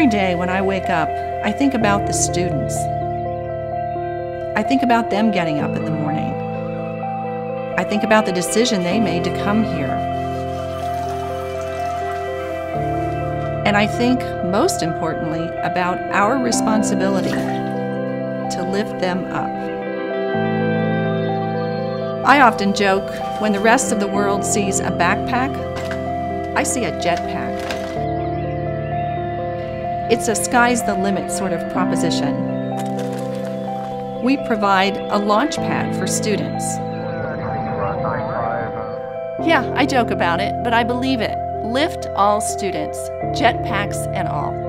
Every day when I wake up, I think about the students. I think about them getting up in the morning. I think about the decision they made to come here. And I think, most importantly, about our responsibility to lift them up. I often joke, when the rest of the world sees a backpack, I see a jetpack. It's a sky's the limit sort of proposition. We provide a launch pad for students. Yeah, I joke about it, but I believe it. Lift all students, jetpacks and all.